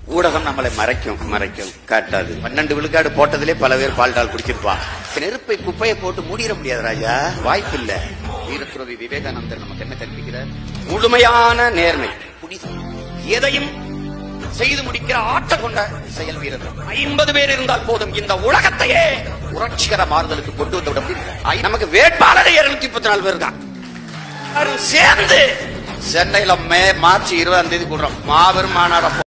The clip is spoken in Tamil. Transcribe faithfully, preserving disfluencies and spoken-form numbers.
ஊடகம் நம்மளை மறைக்கும் மறைக்கும் காட்டாது. பன்னெண்டு விழுக்காடு போட்டதிலே பல பேர் பால்டால் குடிச்சிருப்பா. நெருப்பை குப்பையை போட்டு மூடிட முடியாது ராஜா, வாய்ப்பு இல்ல. வீரத்துறவி விவேகானந்தர் நமக்கு என்ன கற்பிக்கிறார்? முழுமையான நேர்மை, எதையும் செய்து முடிக்கிற ஆற்றல் கொண்ட செயல் வீரர்கள். ஐம்பது பேர் இருந்தால் போதும் இந்த உலகத்தையே புரட்சிகர மாறுதலுக்கு கொண்டு வந்து விட முடியும். நமக்கு வேட்பாளரை இருநூத்தி முப்பத்தி நாலு பேர் தான் சேர்ந்து சென்னையில மே மார்ச் இருபதாம் தேதி கூடுறோம் மாபெரும் மாநாடு.